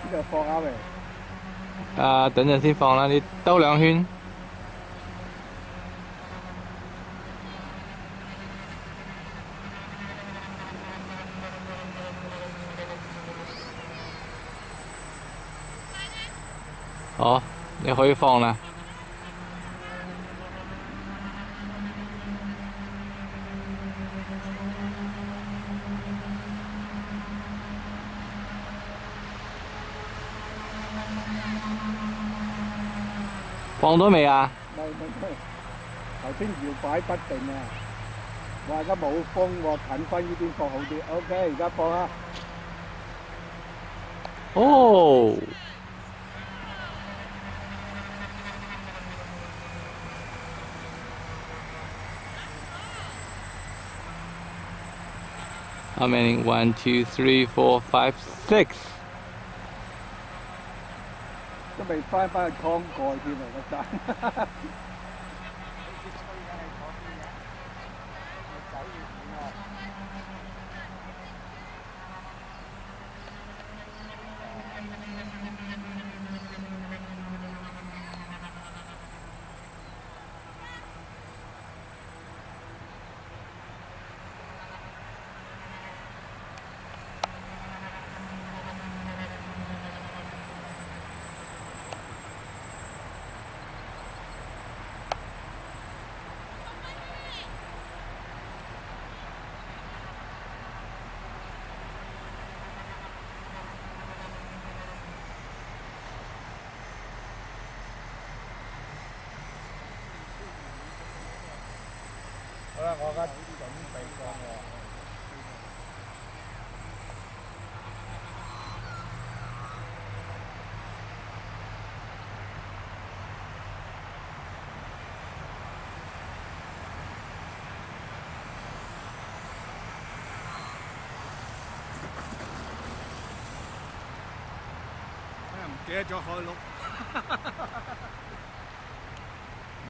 就放下未？ 啊，等陣先放啦，你兜兩圈。好，你可以放啦。放咗未啊？ 未，頭先搖擺不定啊！我而家冇風喎，近翻呢邊放好啲。OK，而家放啦。 哦。How many? 1, 2, 3, 4, 5, 6。 都未翻去湯蓋添啊！個陣。好啦，我而家準備放喎。唔記得咗開轆。